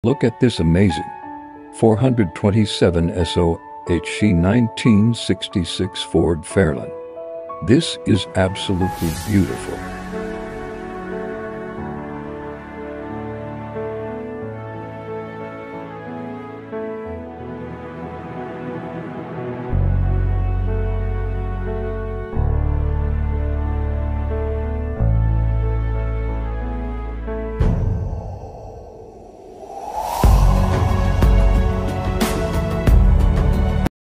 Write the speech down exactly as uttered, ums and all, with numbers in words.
Look at this amazing four hundred twenty-seven S O H C nineteen sixty-six Ford Fairlane. This is absolutely beautiful.